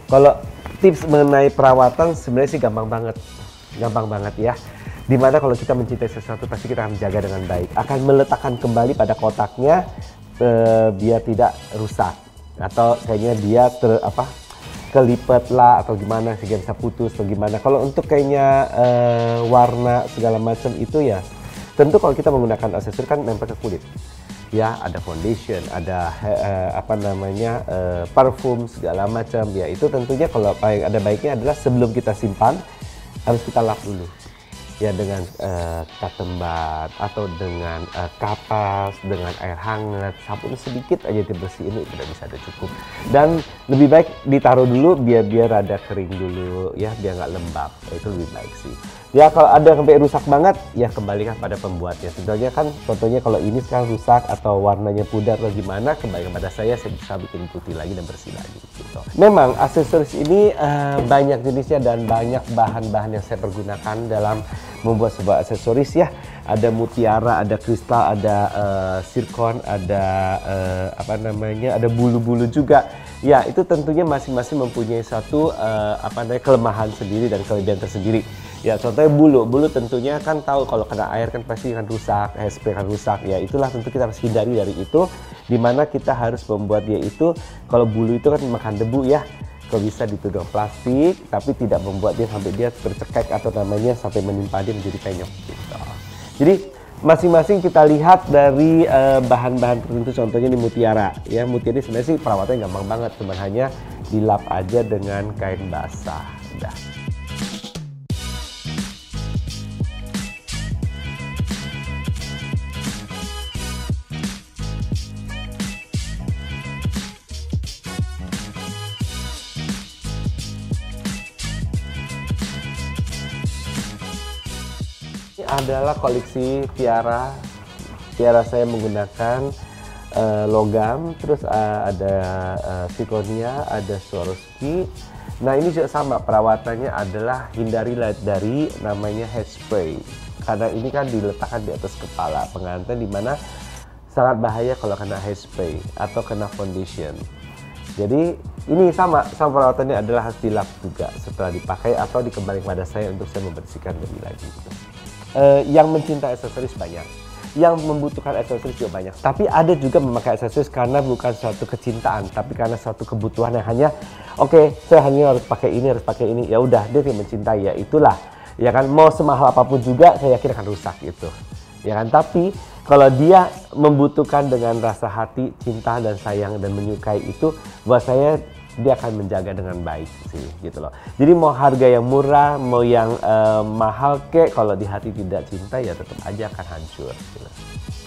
Kalau tips mengenai perawatan sebenarnya sih gampang banget ya. Dimana kalau kita mencintai sesuatu pasti kita akan jaga dengan baik, akan meletakkan kembali pada kotaknya biar tidak rusak atau kayaknya dia kelipet lah atau gimana sehingga bisa putus atau gimana. Kalau untuk kayaknya warna segala macam itu ya tentu kalau kita menggunakan aksesoris kan nempel ke kulit. Ya, ada foundation, ada parfum segala macam. Ya, itu tentunya kalau ada baiknya adalah sebelum kita simpan harus kita lap dulu. Ya, dengan cotton bud atau dengan kapas, dengan air hangat, sabun sedikit aja dibersihin itu udah bisa, ada cukup. Dan lebih baik ditaruh dulu biar rada kering dulu ya, biar nggak lembab. Itu lebih baik sih. Ya, kalau ada sampai rusak banget, ya kembalikan pada pembuatnya. Sebenarnya kan, contohnya kalau ini sekarang rusak atau warnanya pudar atau gimana, kembalikan pada saya bisa bikin putih lagi dan bersih lagi. Gitu. Memang aksesoris ini banyak jenisnya dan banyak bahan-bahan yang saya pergunakan dalam membuat sebuah aksesoris ya. Ada mutiara, ada kristal, ada zircon, ada ada bulu-bulu juga. Ya, itu tentunya masing-masing mempunyai satu kelemahan sendiri dan kelebihan tersendiri. Ya, contohnya bulu tentunya kan tahu kalau kena air kan pasti akan rusak, hairspray akan rusak. Ya, itulah tentu kita harus hindari dari itu. Dimana kita harus membuat dia itu, kalau bulu itu kan makan debu ya. Kalau bisa ditutup plastik, tapi tidak membuat dia sampai dia tercekek atau namanya sampai menimpa dia menjadi penyok. Gitu. Jadi masing-masing kita lihat dari bahan-bahan tertentu, contohnya di mutiara. Ya, mutiara ini sebenarnya sih perawatannya gampang banget, cuma hanya dilap aja dengan kain basah. Udah. Ini adalah koleksi tiara. Tiara saya menggunakan logam, terus ada zirconia, ada Swarovski. Nah, ini juga sama, perawatannya adalah hindarilah dari namanya hairspray. Karena ini kan diletakkan di atas kepala pengantin, dimana sangat bahaya kalau kena hairspray atau kena foundation. Jadi ini sama perawatannya adalah harus dilap juga setelah dipakai atau dikembalikan pada saya untuk saya membersihkan lebih lagi. Yang mencintai aksesoris banyak, yang membutuhkan aksesoris juga banyak. Tapi ada juga memakai aksesoris karena bukan suatu kecintaan, tapi karena suatu kebutuhan yang hanya, oke, saya hanya harus pakai ini, ya udah dia tidak mencintai, ya itulah, ya kan, mau semahal apapun juga saya yakin akan rusak itu, ya kan. Tapi kalau dia membutuhkan dengan rasa hati, cinta dan sayang dan menyukai itu, buat saya dia akan menjaga dengan baik sih, gitu loh. Jadi mau harga yang murah, mau yang mahal kek, kalau di hati tidak cinta ya tetap aja akan hancur. Gitu.